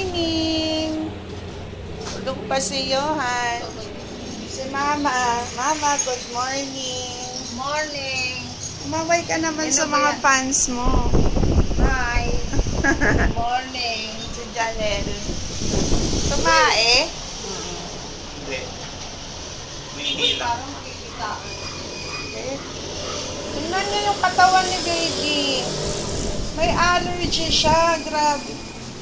morning! Tulog pa si Johan. Si Mama. Mama, good morning. Morning. Umaway ka naman sa mga fans mo. Hi. Morning. Si Janel. Tumae? Hindi. Minihila. Parang makikita. Okay. Tingnan niyo yung katawan ni baby. May allergy siya. Grabe.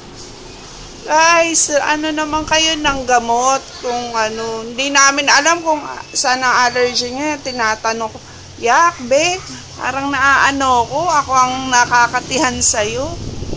Guys, ano naman kayo ng gamot? Kung ano, hindi namin alam kung saan ang allergy niya. Tinatanong ko, yak, be, parang naaano ko. Ako ang nakakatihan sa'yo.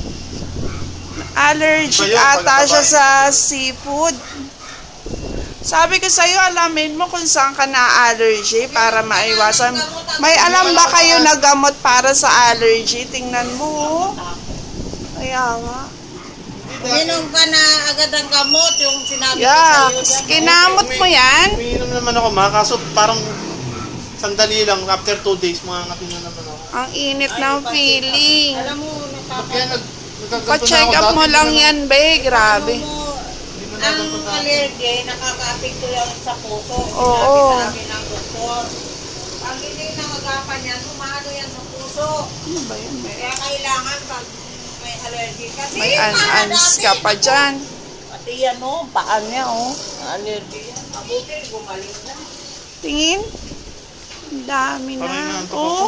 Allergic ata siya sa seafood. Sabi ko sa'yo, alamin mo kung saan ka na-allergy para maiwasan. May alam ba kayo na gamot para sa allergy? Tingnan mo. Kaya nga. Minom ka na agad ang gamot yung sinabi ko Yeah, sa'yo. kinamot mo yan? Umiinom naman ako, ma. Kaso parang sandali lang. After 2 days, mangangatin na naman ako. Ang init ng feeling. Alam mo, Kaya nagkaganto na Pa-check ako. up mo Dati lang naman- yan, be. Grabe. ang allergy, nakaka-apekto yan sa puso. Oo. Sinabi sa amin ng doktor. Pag hindi nakagapan yan, umano yan sa puso. Ano ba yun, be? Kaya kailangan pag may allergy. Kasi May ans ka pa dyan. Pati yan o, paan niya o. Allergy yan. Mabuti, gumaling na. Tingin. Ang dami na. Parang inaantok Oh.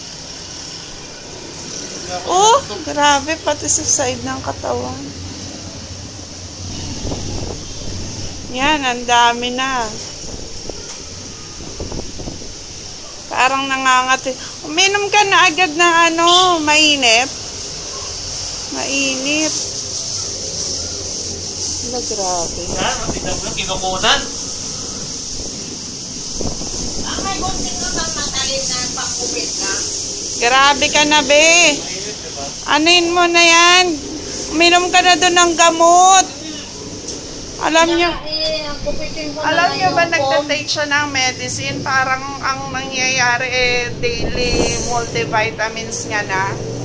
Oh, grabe. Pati sa side ng katawan. Yan, ang dami na. Parang nangangati. Uminom ka na agad ng ano, mainit. Mainit. Wala, grabe. Yan, matignan mo yung kinukunan. Ang may bunting ka bang matalin na pangkupit ka? Grabe ka na, be. Anuin mo na yan. Uminom ka na doon ng gamot. Alam nyo, Ang kupitin ko alam na nyo ba yung nagtatake siya ng medicine? Parang ang nangyayari daily multivitamins nga na.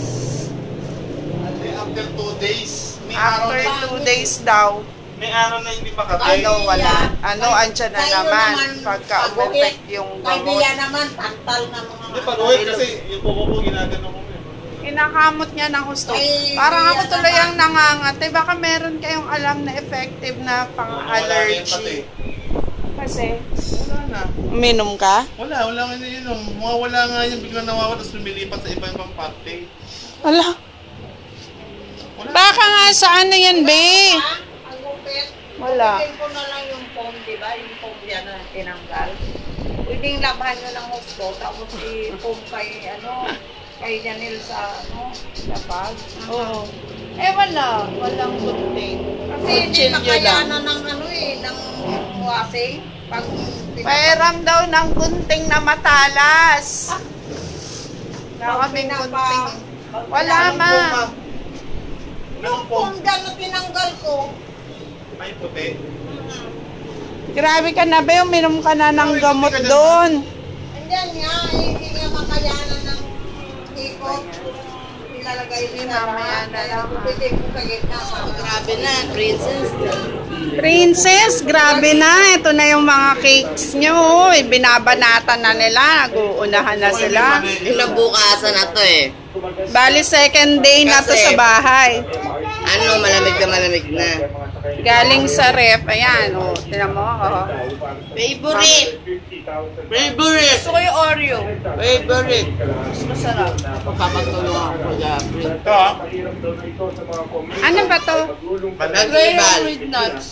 After 2 days, may araw After na, 2 days daw. may araw na hindi makatay. Ano, wala. Ano, andyan na Sa'yo naman. naman, Pagka pag-uwi. umepek yung Kay gamot. Bia naman, tantal na mga Hindi, pag-uwi kasi yung kuko ko ginagano ko. Kinakamot niya ng gusto. Ay, Parang ako yan tuloy naman. ang nangangate. Baka meron kayong alam na effective na pang-allergy. Kasi, Wala na. uminom ka? Wala nga yun. Mawawala nga yun, biglang nawawala, tapos lumilipat sa ibang parte. Wala. Wala. Baka nga sa ano yan, be? Ang kupit. Wala. Kupitin ko na lang yung foam, di ba? Yung foam yan na tinanggal. Pwedeng labahan nyo ng gusto, tapos i-foam kay Janel sa sa pag. Oo. Eh, wala. Walang good thing. Kasi hindi makayanan ng ng washing. Pag Pairam daw ng gunting na matalas. Na kaming gunting. Wala, ma. Yung foam dyan na tinanggal ko. May puti. Grabe ka na, be. Uminom ka na ng gamot doon. Andyan nga, hindi nga makayanan ng ikot. Nilalagay nila Mamaya na lang, ha. Kupitin ko sa gitna. Grabe na, princess. Princess, grabe na. Ito na yung mga cakes nyo. Binabanatan na nila. Nag-uunahan na sila. Inabukasan na to eh. Bali, second day na to sa bahay. Ano, malamig na. Galing sa ref. Ayan, o. Tinan mo, o. Favorite! Gusto ko yung Oreo. Favorite! Mas masarap. Magpapatulong ako sa Ito ah. Ano ba to? Nag-ibal. with nuts.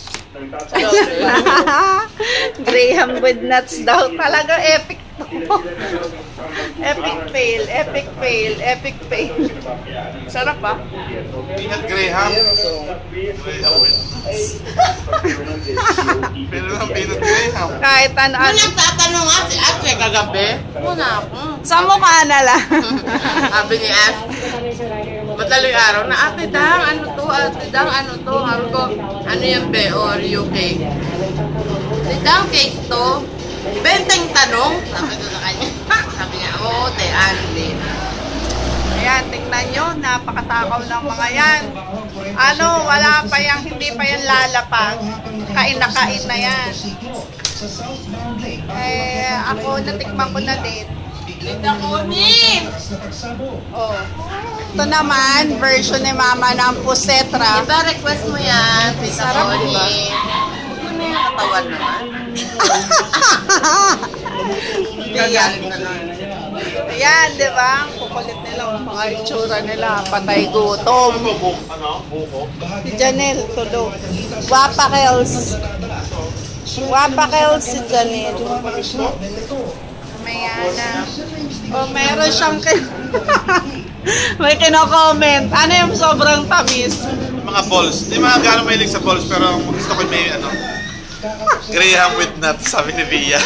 Graham with nuts daw. Talaga epic to. Epic fail, epic fail, epic fail. Sarap ba? Peanut Graham. Pero lang peanut Graham. Kahit ano. Ano nagtatanong Ate kagabi? Muna ako. Sa mukha na lang. Sabi ni Ate, madaling araw na, Ate Dang, ano to? Ate Dang, ano to? Sabi ko, ano yung be? Oreo cake. Ate Dang, cake to? Benteng tanong? Sabi ko sa kanya. Sabi niya, oo, te, Andy. Ayan, tingnan nyo. Napakatakaw ng mga yan. Ano, wala pa yung hindi pa yan lalapag. Kain na yan. Eh, ako natikman ko na din. Tita Connie! Oh. Ito naman, version ni Mama ng pusetra. Diba request mo yan, Tita Sarap, Connie? diba? Huwag mo yung katawan naman. Gagalit na lang. Ayan, di ba? Ang kukulit nila, ang mga itsura nila, patay gutom. Buko. Si Janelle, tulog. Wapa Kels. Wapa Kels si Janelle. Mayana. Oh, meron siyang may kino-comment. Ano yung sobrang tamis? Mga balls. Hindi mga gano'ng mahilig sa balls, pero ang gusto ko may Graham with nuts, sabi ni Via.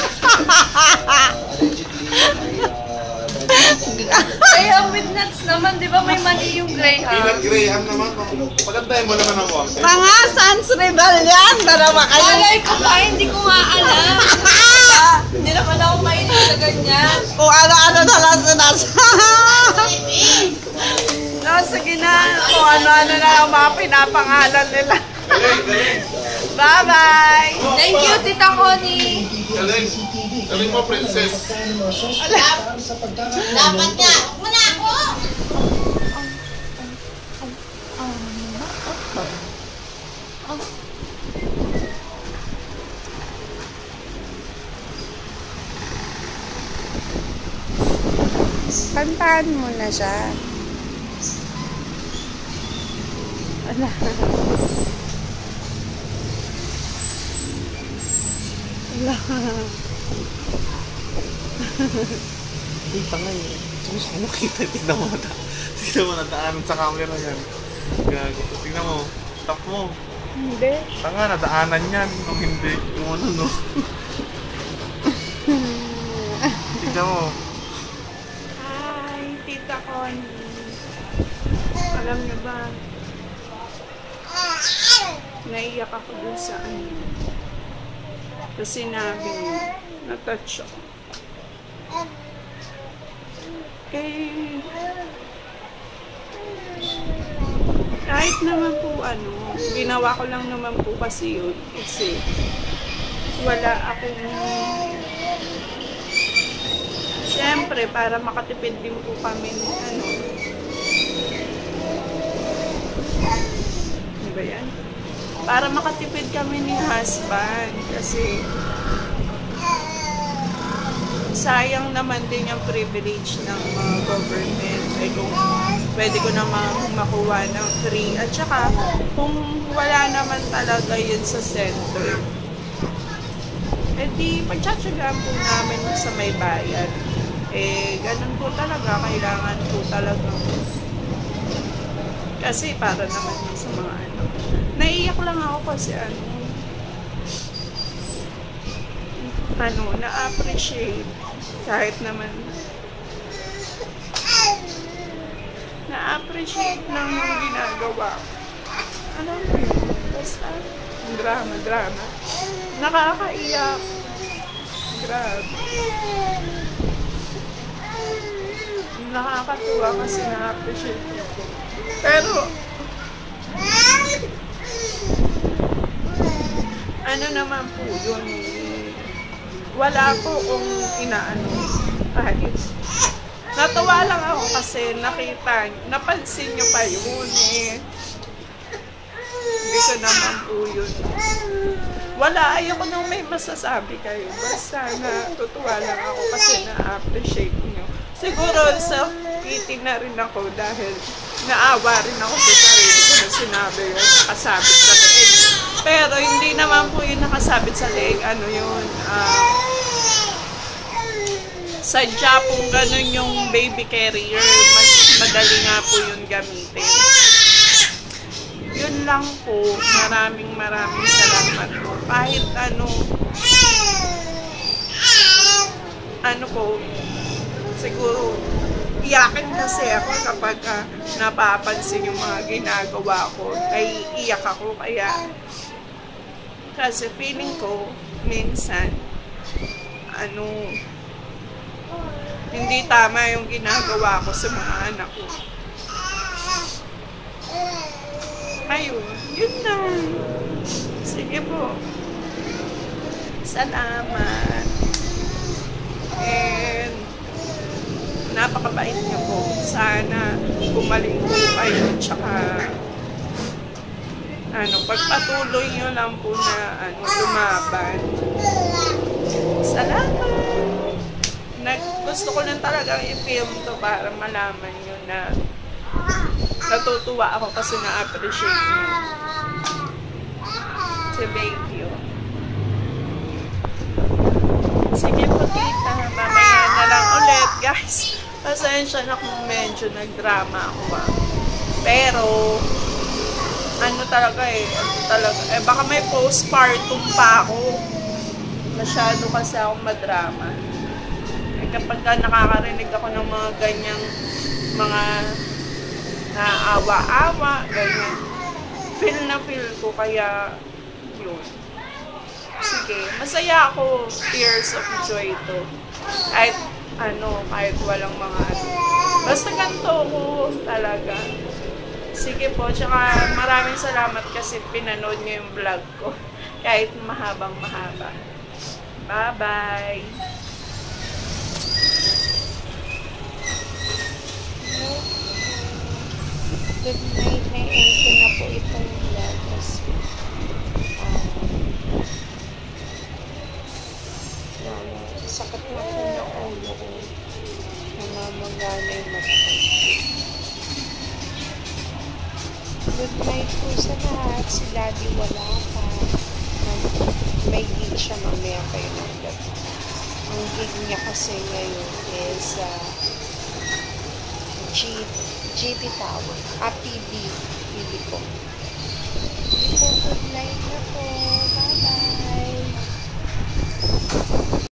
Graham with nuts naman, di ba may mali yung Graham? Graham naman. Pagandahin mo naman ang konti. Mga Sans Rebellion. Dalawa kayo. Alay ko pa, hindi ko nga alam. Hindi naman ako mahilig sa ganyan. Kung ano-ano na lang No, sige na. Kung ano-ano na ang mga pinapangalan nila. Bye-bye! Thank you, Tita Connie. Galing mo, princess. Dapat nga. Muna ako. Kantaan mo na siya. Ala. Ala. Kita nga yun. Gusto mo makita. Tignan mo na daanan sa camera yan. Gago. Tignan mo. Tap mo. Hindi. Tanga, nadaanan yan. Kung hindi, yung ano, no? Tignan mo. Hi, Tita Connie. Alam niyo ba? Naiyak ako dun sa sa sinabi niyo. Na-touch ako. Eh, kahit naman po ginawa ko lang naman po kasi yun. Kasi wala akong siyempre, para makatipid din po kami ng ano ba yan? Para makatipid kami ni husband kasi sayang naman din yung privilege ng mga government. Ay kung pwede ko naman makuha ng free. At saka, kung wala naman talaga yun sa center, di pagtsatsagaan po namin sa may bayan. Ganun po talaga, kailangan po talaga. Kasi para naman yun sa mga naiiyak lang ako kasi na-appreciate kahit naman na-appreciate lang yung ginagawa ko. Alam mo yun, basta drama. Nakakaiyak. Grabe. Nakakatuwa kasi na-appreciate ko. Pero, ano naman po yun, wala po kung kahit. Natuwa lang ako kasi napansin nyo pa yun Hindi ko naman po yun. Wala, ayoko nang may masasabi kayo. Basta natutuwa lang ako kasi na-appreciate nyo. Siguro self-pity na rin ako dahil naawa rin ako sa sarili ko na sinabi yun, nakasabit sa leeg. Pero hindi naman po yun nakasabit sa leeg. Sadya pong ganun yung baby carrier. Mas madali nga po yun gamitin. Yun lang po. Maraming salamat po. Kahit po, siguro, iyakin kasi ako kapag napapansin yung mga ginagawa ko. Ay iyak ako kaya kasi feeling ko minsan hindi tama yung ginagawa ko sa mga anak ko. Ayun, yun lang. Sige po. Salamat. And napakabait niyo po. Sana gumaling po kayo. Tsaka pagpatuloy niyo lang po na lumaban. Salamat. Gusto ko lang talagang i-film to para malaman niyo na natutuwa ako kasi na-appreciate niyo. So, thank you. Sige po, tita. Mamaya na lang ulit, guys. Pasensya na kung medyo nagdrama ako ba. Pero, baka may postpartum pa ako. Masyado kasi akong madrama. Kapag nakakarinig ako ng mga ganyang mga naawa-awa, ganyan, feel na feel ko, kaya yun. Sige, masaya ako, tears of joy to. Kahit walang mga basta ganito ko talaga. Sige po, tsaka maraming salamat kasi pinanood niyo yung vlog ko. Kahit mahabang-mahaba. Bye-bye! Good night. Na-end ko na po itong vlog kasi sakit na po na ulo ko. Namamagana yung mata ko. Good night po sa lahat. Si Daddy wala pa. May gig siya mamaya kayo ng gabi. Ang gig niya kasi ngayon is GB Tower. PB po. Good night.